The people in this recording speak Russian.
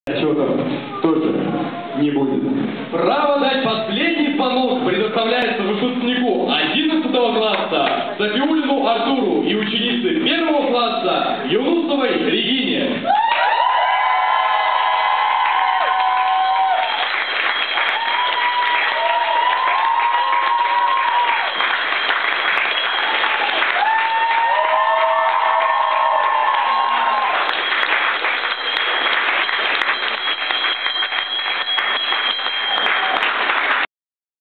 Отчетов тоже не будет. Право дать последний звонок предоставляется выпускнику 11 класса Сафиуллину Артуру и ученице 1 класса Юнусовой Регине.